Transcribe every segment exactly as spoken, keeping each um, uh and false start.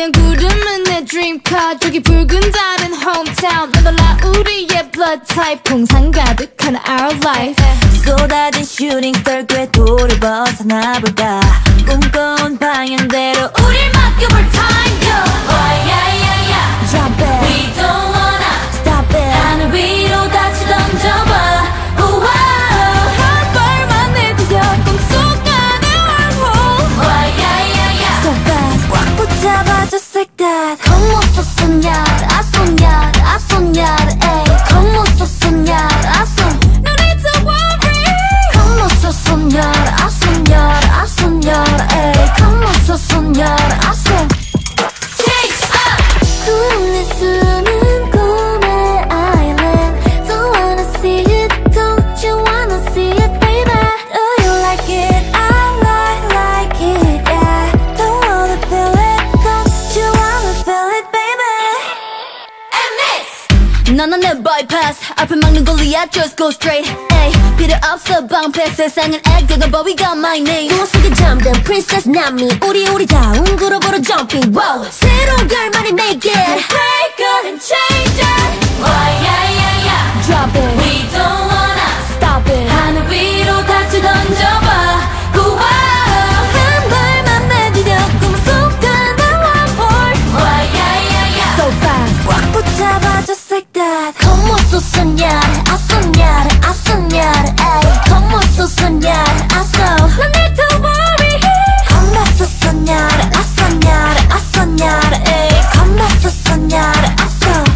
하얀 구름은 내 dream car 저기 붉은 달은 hometown 놀라 우리의 blood type 풍상 가득한 our life 쏟아진 shooting star 궤도를 벗어나볼까 꿈꿔온 방향대로 우릴 맡겨볼 time yo oh yeah yeah yeah drop it we don't wanna stop it 하늘 위로 다시 던져봐 oh, 한 발만 내디뎌 꿈속 안에 wormhole oh yeah yeah yeah so fast 꽉 붙잡아 just like that Como sos soñar, a soñar, a soñar, ey Como sos soñar, a soñar No need to worry Como sos soñar, a soñar, a soñar, ey Como sos soñar, a soñar Change up! 구름 내 숨은 꿈의 island Don't wanna see it, don't you wanna see it, baby Do you like it? I like, like it, yeah Don't wanna feel it, don't you wanna feel it, baby And this! 너는 내 bypass 앞을 막는 골리앗 just go straight ay 필요 없어 방패 세상은 액땜 but we got my name 꿈 속에 잠든 princess 남미 우리 우리 다운 그룹으로 jumping wow 새로운 결말이 make it break it and change it oh yeah yeah yeah drop it we don't wanna stop it 하늘 위로 다시 던져봐 우와 한 발만 내디뎌 꿈속 안에 wormhole oh yeah yeah yeah so fast 꽉 붙잡아 just like that Como sos soñar, a soñar, a soñar, ey Como sos soñar, a soñar No need to worry Como sos soñar, a soñar, a soñar, ey Como sos soñar, a soñar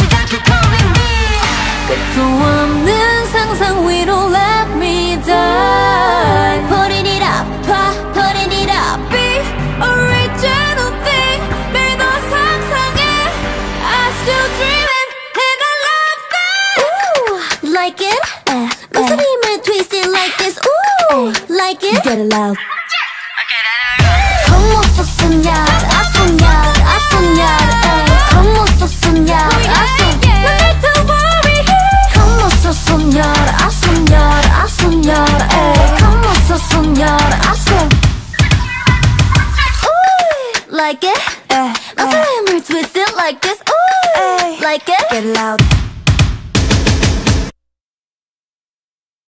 끝도 없는 상상 위로 let me die Putting it up, putting it up Be original thing 매일 너 상상해 I still dreaming and I love that Ooh, like it? Uh, 목소리만 twist it like this Ooh, like it? get it loud Como sos soñar, a soñar, a soñar, ey Como sos soñar, a soñar No need to worry Como sos soñar, a soñar, a soñar, ey Como sos soñar, a soñar Ooh, like it? 목소리만 twist it like this Ooh, like it? get it loud